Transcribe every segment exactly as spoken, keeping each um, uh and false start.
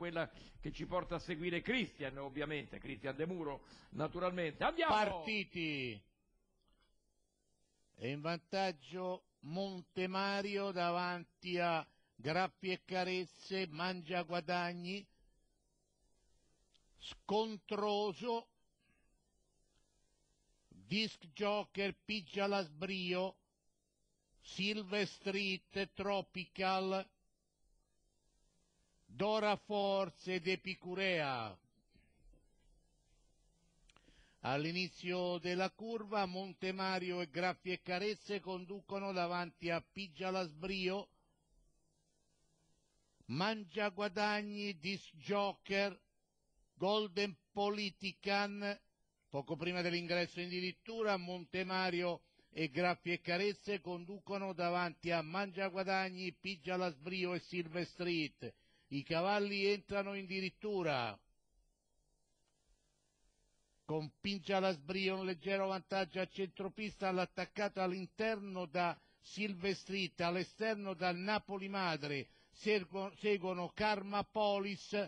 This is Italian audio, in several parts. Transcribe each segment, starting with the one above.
quella che ci porta a seguire Cristian, ovviamente, Cristian De Muro, naturalmente. Andiamo! Partiti! È in vantaggio Montemario davanti a Graffi e Carezze, Mangia Guadagni, Scontroso, Disc Joker, Pigia la Sbrio, Silver Street, Tropical, Dora Force ed Epicurea. All'inizio della curva Montemario e Graffi e Carezze conducono davanti a Pigia la Sbrio, Mangia Guadagni, Disc Joker, Golden Politican. Poco prima dell'ingresso in dirittura Montemario e Graffi e Carezze conducono davanti a Mangia Guadagni, Pigia la Sbrio e Silver Street. I cavalli entrano in dirittura con Pigia la Sbrio un leggero vantaggio a centropista, all'attaccato all'interno da Silver Street, all'esterno dal Napoli Madre seguono Karma Polis,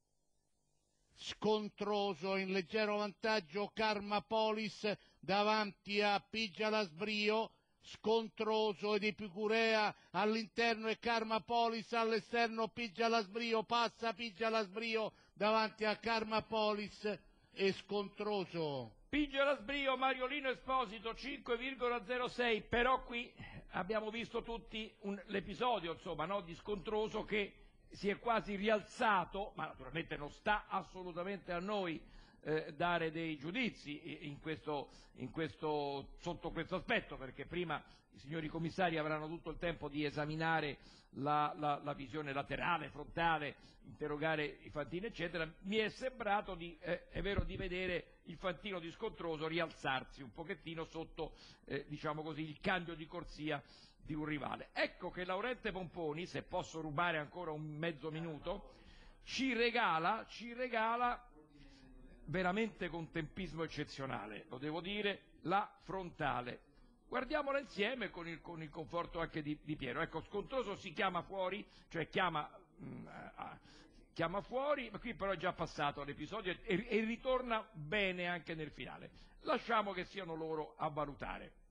Scontroso in leggero vantaggio Karma Polis davanti a Pigia la Sbrio, Scontroso ed Epicurea all'interno e Karma Polis all'esterno. Pigia la Sbrio, passa Pigia la Sbrio davanti a Karma Polis e Scontroso. Pigia la Sbrio, Mariolino Esposito cinque virgola zero sei, però qui abbiamo visto tutti l'episodio, insomma, no, di Scontroso che si è quasi rialzato, ma naturalmente non sta assolutamente a noi eh, dare dei giudizi in questo, in questo, sotto questo aspetto, perché prima i signori commissari avranno tutto il tempo di esaminare la, la, la visione laterale, frontale, interrogare i fantini eccetera. Mi è sembrato di, eh, è vero, di vedere il fantino di Scontroso rialzarsi un pochettino sotto eh, diciamo così, il cambio di corsia di un rivale. Ecco che Laurente Pomponi, se posso rubare ancora un mezzo minuto, ci regala, ci regala veramente con tempismo eccezionale, lo devo dire, la frontale. Guardiamola insieme con il, con il conforto anche di, di Piero. Ecco, Scontroso si chiama fuori, cioè chiama, mh, a, chiama fuori, ma qui però è già passato l'episodio e, e ritorna bene anche nel finale. Lasciamo che siano loro a valutare.